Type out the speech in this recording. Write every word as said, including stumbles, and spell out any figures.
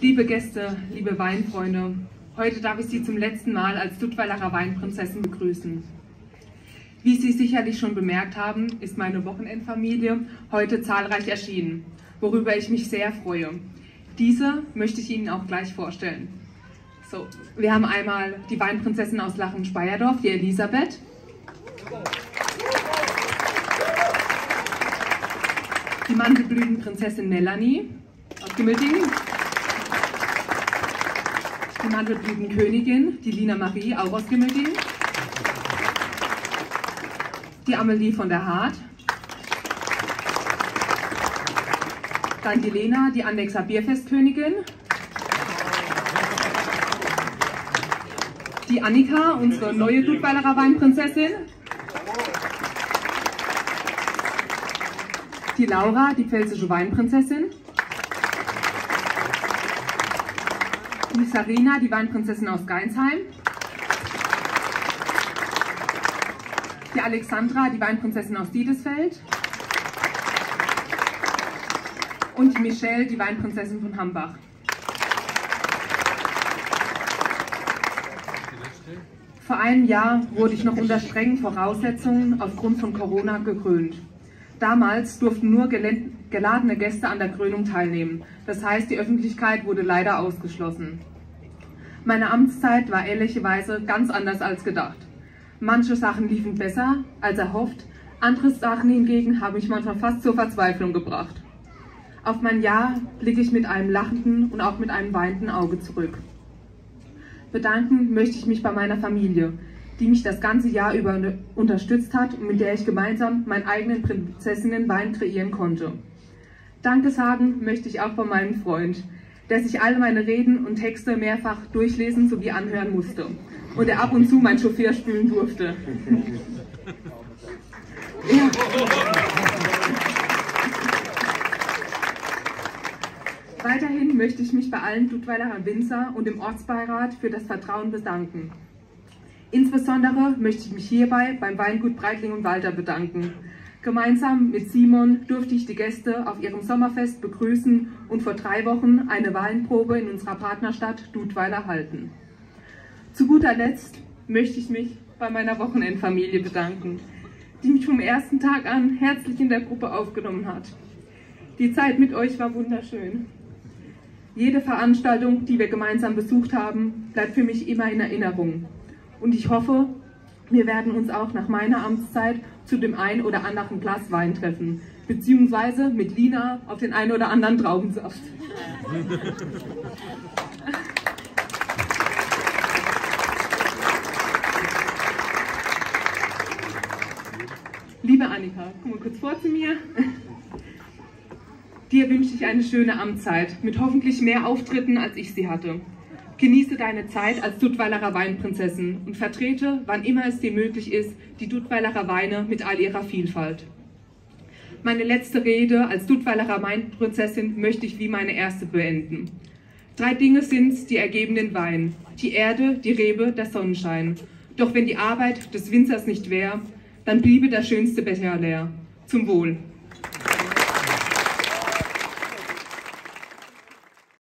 Liebe Gäste, liebe Weinfreunde, heute darf ich Sie zum letzten Mal als Duttweilerer Weinprinzessin begrüßen. Wie Sie sicherlich schon bemerkt haben, ist meine Wochenendfamilie heute zahlreich erschienen, worüber ich mich sehr freue. Diese möchte ich Ihnen auch gleich vorstellen. So, wir haben einmal die Weinprinzessin aus Lachen-Speyerdorf, die Elisabeth. Die Mandelblütenprinzessin Melanie aus Gemildingen. Die Mandelblütenkönigin, die Lina Marie, auch aus Gemildingen. Die Amelie von der Hart. Dann die Lena, die Andexer Bierfestkönigin. Die Annika, unsere neue Duttweilerer Weinprinzessin. Die Laura, die pfälzische Weinprinzessin. Die Sarina, die Weinprinzessin aus Geinsheim. Die Alexandra, die Weinprinzessin aus Diedesfeld. Und die Michelle, die Weinprinzessin von Hambach. Vor einem Jahr wurde ich noch unter strengen Voraussetzungen aufgrund von Corona gekrönt. Damals durften nur geladene Gäste an der Krönung teilnehmen. Das heißt, die Öffentlichkeit wurde leider ausgeschlossen. Meine Amtszeit war ehrlicherweise ganz anders als gedacht. Manche Sachen liefen besser als erhofft, andere Sachen hingegen haben mich manchmal fast zur Verzweiflung gebracht. Auf mein Jahr blicke ich mit einem lachenden und auch mit einem weinenden Auge zurück. Bedanken möchte ich mich bei meiner Familie, die mich das ganze Jahr über unterstützt hat und mit der ich gemeinsam meinen eigenen Prinzessinnenwein kreieren konnte. Danke sagen möchte ich auch bei meinem Freund, der sich alle meine Reden und Texte mehrfach durchlesen sowie anhören musste und der ab und zu mein Chauffeur spülen durfte. Ja. Weiterhin möchte ich mich bei allen Duttweilerer Winzer und dem Ortsbeirat für das Vertrauen bedanken. Insbesondere möchte ich mich hierbei beim Weingut Breitling und Walter bedanken. Gemeinsam mit Simon durfte ich die Gäste auf ihrem Sommerfest begrüßen und vor drei Wochen eine Weinprobe in unserer Partnerstadt Duttweiler halten. Zu guter Letzt möchte ich mich bei meiner Wochenendfamilie bedanken, die mich vom ersten Tag an herzlich in der Gruppe aufgenommen hat. Die Zeit mit euch war wunderschön. Jede Veranstaltung, die wir gemeinsam besucht haben, bleibt für mich immer in Erinnerung. Und ich hoffe, wir werden uns auch nach meiner Amtszeit zu dem ein oder anderen Glas Wein treffen, beziehungsweise mit Lina auf den ein oder anderen Traubensaft. Liebe Annika, komm mal kurz vor zu mir. Dir wünsche ich eine schöne Amtszeit mit hoffentlich mehr Auftritten, als ich sie hatte. Genieße deine Zeit als Duttweilerer Weinprinzessin und vertrete, wann immer es dir möglich ist, die Duttweilerer Weine mit all ihrer Vielfalt. Meine letzte Rede als Duttweilerer Weinprinzessin möchte ich wie meine erste beenden. Drei Dinge sind's, die ergeben den Wein: die Erde, die Rebe, der Sonnenschein. Doch wenn die Arbeit des Winzers nicht wär, dann bliebe der schönste Becher leer. Zum Wohl.